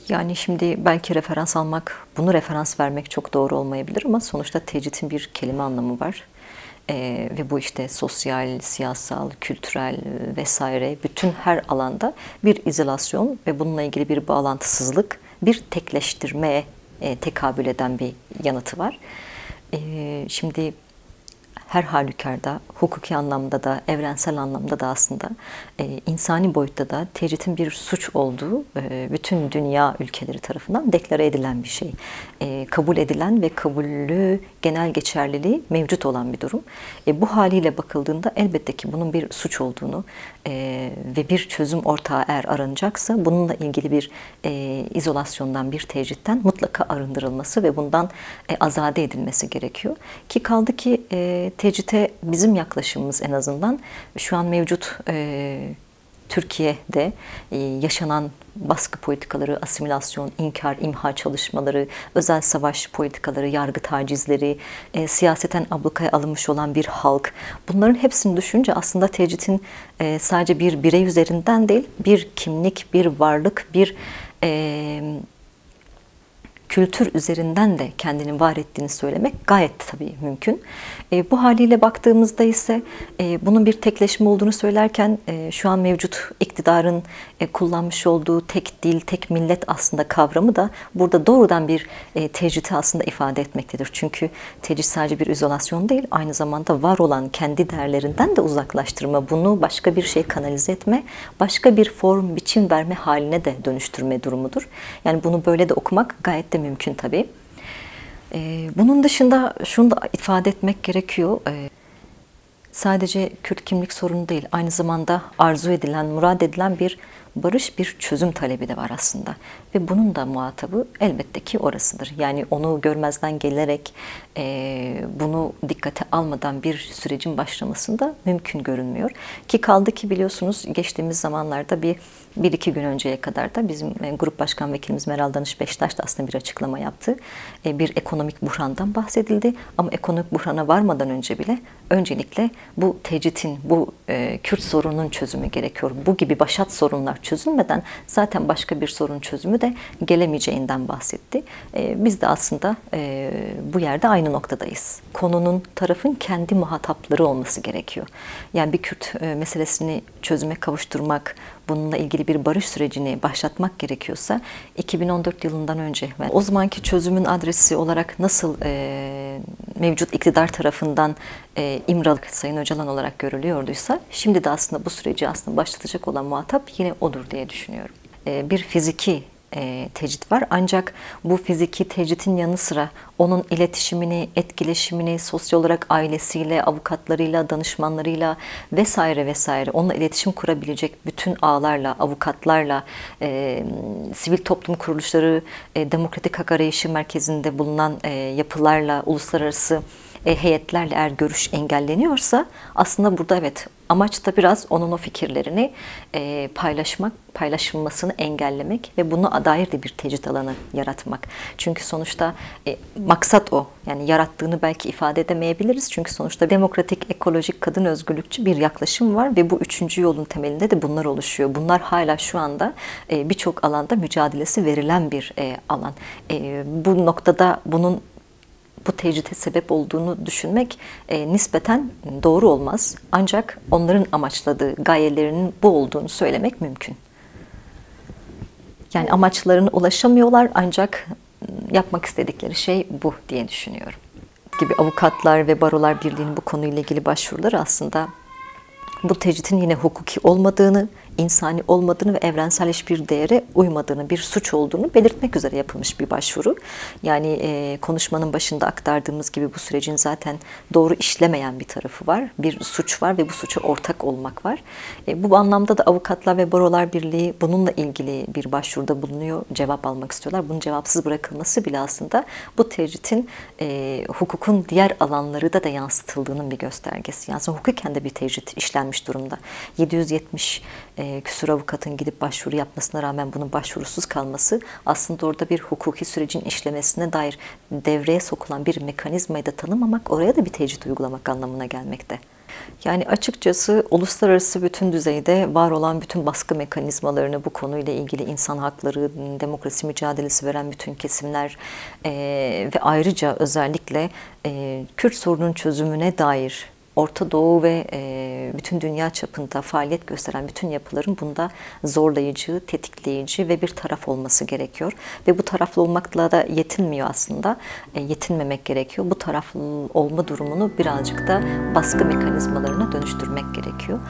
Yani şimdi belki referans almak, bunu referans vermek çok doğru olmayabilir ama sonuçta tecritin bir kelime anlamı var. Ve bu işte sosyal, siyasal, kültürel vesaire bütün her alanda bir izolasyon ve bununla ilgili bir bağlantısızlık, bir tekleştirmeye tekabül eden bir yanıtı var. Şimdi her halükarda, hukuki anlamda da, evrensel anlamda da aslında insani boyutta da tecritin bir suç olduğu bütün dünya ülkeleri tarafından deklare edilen bir şey. Kabul edilen ve kabullü genel geçerliliği mevcut olan bir durum. Bu haliyle bakıldığında elbette ki bunun bir suç olduğunu ve bir çözüm ortağı eğer aranacaksa bununla ilgili bir izolasyondan, bir tecritten mutlaka arındırılması ve bundan azade edilmesi gerekiyor. Ki kaldı ki tecrite bizim yaklaşımımız en azından şu an mevcut Türkiye'de yaşanan baskı politikaları, asimilasyon, inkar, imha çalışmaları, özel savaş politikaları, yargı tacizleri, siyaseten ablukaya alınmış olan bir halk. Bunların hepsini düşününce aslında tecritin sadece bir birey üzerinden değil, bir kimlik, bir varlık, bir kültür üzerinden de kendini var ettiğini söylemek gayet tabii mümkün. Bu haliyle baktığımızda ise bunun bir tekleşme olduğunu söylerken şu an mevcut iktidarın kullanmış olduğu tek dil, tek millet aslında kavramı da burada doğrudan bir tecriti aslında ifade etmektedir. Çünkü tecrit sadece bir izolasyon değil, aynı zamanda var olan kendi değerlerinden de uzaklaştırma, bunu başka bir şeye kanalize etme, başka bir form, biçim verme haline de dönüştürme durumudur. Yani bunu böyle de okumak gayet de mümkün tabii. Bunun dışında şunu da ifade etmek gerekiyor. Sadece Kürt kimlik sorunu değil, aynı zamanda arzu edilen, murad edilen bir barış, bir çözüm talebi de var aslında. Ve bunun da muhatabı elbette ki orasıdır. Yani onu görmezden gelerek, bunu dikkate almadan bir sürecin başlamasında mümkün görünmüyor. Ki kaldı ki biliyorsunuz geçtiğimiz zamanlarda bir iki gün önceye kadar da bizim Grup Başkan Vekilimiz Meral Danış Beştaş da aslında bir açıklama yaptı. Bir ekonomik buhrandan bahsedildi ama ekonomik buhrana varmadan önce bile öncelikle bu tecritin, bu Kürt sorununun çözümü gerekiyor. Bu gibi başat sorunlar çözülmeden zaten başka bir sorun çözümü de gelemeyeceğinden bahsetti. Biz de aslında bu yerde aynı noktadayız. Konunun, tarafın kendi muhatapları olması gerekiyor. Yani bir Kürt meselesini çözüme kavuşturmak, bununla ilgili bir barış sürecini başlatmak gerekiyorsa 2014 yılından önce ve o zamanki çözümün adresi olarak nasıl mevcut iktidar tarafından İmralı Sayın Öcalan olarak görülüyorduysa şimdi de aslında bu süreci aslında başlatacak olan muhatap yine odur diye düşünüyorum. Bir fiziki tecrit var. Ancak bu fiziki tecritin yanı sıra onun iletişimini, etkileşimini sosyal olarak ailesiyle, avukatlarıyla, danışmanlarıyla vesaire vesaire onunla iletişim kurabilecek bütün ağlarla, avukatlarla, sivil toplum kuruluşları, Demokratik Hak Arayışı Merkezi'nde bulunan yapılarla, uluslararası heyetlerle eğer görüş engelleniyorsa aslında burada evet amaç da biraz onun o fikirlerini paylaşmak, paylaşılmasını engellemek ve buna dair de bir tecrit alanı yaratmak. Çünkü sonuçta maksat o. Yani yarattığını belki ifade edemeyebiliriz. Çünkü sonuçta demokratik, ekolojik, kadın özgürlükçü bir yaklaşım var ve bu üçüncü yolun temelinde de bunlar oluşuyor. Bunlar hala şu anda birçok alanda mücadelesi verilen bir alan. Bu noktada bu tecrite sebep olduğunu düşünmek nispeten doğru olmaz. Ancak onların amaçladığı gayelerinin bu olduğunu söylemek mümkün. Yani amaçlarına ulaşamıyorlar ancak yapmak istedikleri şey bu diye düşünüyorum. Gibi Avukatlar ve Barolar Birliği'nin bu konuyla ilgili başvuruları aslında bu tecritin yine hukuki olmadığını, insani olmadığını ve evrensel hiçbir değere uymadığını, bir suç olduğunu belirtmek üzere yapılmış bir başvuru. Yani konuşmanın başında aktardığımız gibi bu sürecin zaten doğru işlemeyen bir tarafı var. Bir suç var ve bu suça ortak olmak var. Bu anlamda da Avukatlar ve Barolar Birliği bununla ilgili bir başvuruda bulunuyor. Cevap almak istiyorlar. Bunun cevapsız bırakılması bile aslında bu tecritin hukukun diğer alanları da yansıtıldığının bir göstergesi. Yani hukuken de bir tecrit işlenmiş durumda. 770 küsur avukatın gidip başvuru yapmasına rağmen bunun başvurusuz kalması aslında orada bir hukuki sürecin işlemesine dair devreye sokulan bir mekanizmayı da tanımamak, oraya da bir tecrit uygulamak anlamına gelmekte. Yani açıkçası uluslararası bütün düzeyde var olan bütün baskı mekanizmalarını bu konuyla ilgili insan hakları, demokrasi mücadelesi veren bütün kesimler ve ayrıca özellikle Kürt sorunun çözümüne dair Orta Doğu ve bütün dünya çapında faaliyet gösteren bütün yapıların bunda zorlayıcı, tetikleyici ve bir taraf olması gerekiyor. Ve bu taraflı olmakla da yetinmiyor aslında. Yetinmemek gerekiyor. Bu taraflı olma durumunu birazcık da baskı mekanizmalarına dönüştürmek gerekiyor.